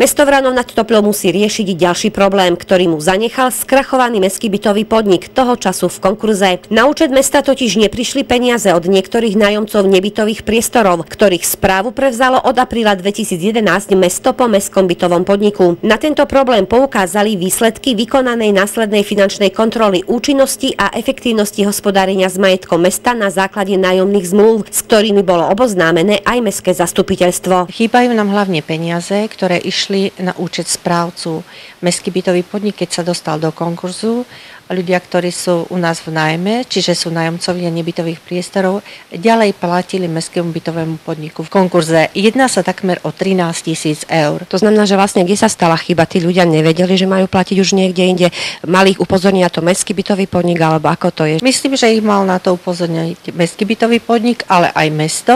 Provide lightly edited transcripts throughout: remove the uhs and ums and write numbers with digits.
Mesto Vranov nad Topľou musí riešiť ďalší problém, ktorý mu zanechal skrachovaný mestský bytový podnik toho času v konkurze. Na účet mesta totiž neprišli peniaze od niektorých nájomcov nebytových priestorov, ktorých správu prevzalo od apríla 2011 mesto po mestskom bytovom podniku. Na tento problém poukázali výsledky vykonanej následnej finančnej kontroly účinnosti a efektívnosti hospodárenia s majetkom mesta na základe nájomných zmluv, s ktorými bolo oboznámené aj mestské zastupiteľstvo. Chýbajú nám hlavne peniaze, ktoré išli na účet správcu. Mestský bytový podnik, keď sa dostal do konkurzu, ľudia, ktorí sú u nás v nájme, čiže sú nájomcovia nebytových priestorov, ďalej platili mestskému bytovému podniku v konkurze. Jedná sa takmer o 13 000 eur. To znamená, že vlastne kde sa stala chyba? Tí ľudia nevedeli, že majú platiť už niekde inde. Mali ich upozorniť na to mestský bytový podnik, alebo ako to je? Myslím, že ich mal na to upozorniť mestský bytový podnik, ale aj mesto.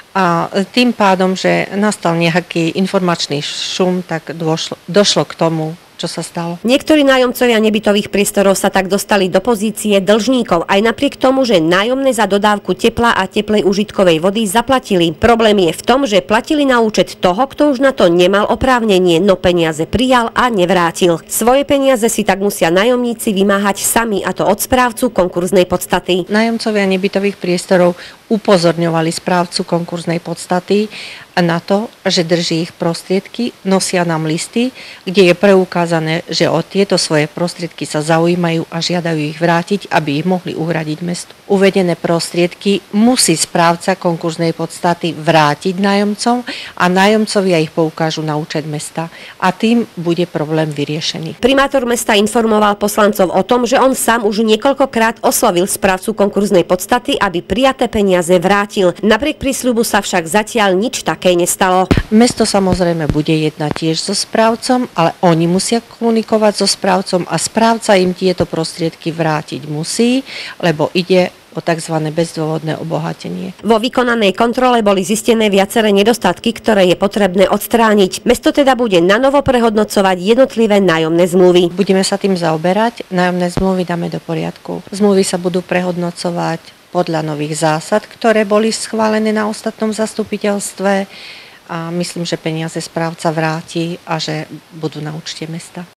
A tým pádom, že nastal nejaký informačný šum, tak došlo k tomu, čo sa stalo. Niektorí nájomcovia nebytových priestorov sa tak dostali do pozície dlžníkov, aj napriek tomu, že nájomné za dodávku tepla a teplej užitkovej vody zaplatili. Problém je v tom, že platili na účet toho, kto už na to nemal oprávnenie, no peniaze prijal a nevrátil. Svoje peniaze si tak musia nájomníci vymáhať sami, a to od správcu konkurznej podstaty. Nájomcovia nebytových priestorov upozorňovali správcu konkurznej podstaty na to, že drží ich prostriedky, nosia nám listy, kde je preukázané, že o tieto svoje prostriedky sa zaujímajú a žiadajú ich vrátiť, aby ich mohli uhradiť mestu. Uvedené prostriedky musí správca konkurznej podstaty vrátiť nájomcom a nájomcovia ich poukážu na účet mesta a tým bude problém vyriešený. Primátor mesta informoval poslancov o tom, že on sám už niekoľkokrát oslovil správcu konkurznej podstaty, aby prijaté peniaze vrátil. Napriek prísľubu sa však zatiaľ nič také nestalo. Mesto samozrejme bude jednať tiež so správcom, ale oni musia komunikovať so správcom a správca im tieto prostriedky vrátiť musí, lebo ide o tzv. Bezdôvodné obohatenie. Vo vykonanej kontrole boli zistené viaceré nedostatky, ktoré je potrebné odstrániť. Mesto teda bude nanovo prehodnocovať jednotlivé nájomné zmluvy. Budeme sa tým zaoberať, nájomné zmluvy dáme do poriadku. Zmluvy sa budú prehodnocovať podľa nových zásad, ktoré boli schválené na ostatnom zastupiteľstve a myslím, že peniaze správca vráti a že budú na účte mesta.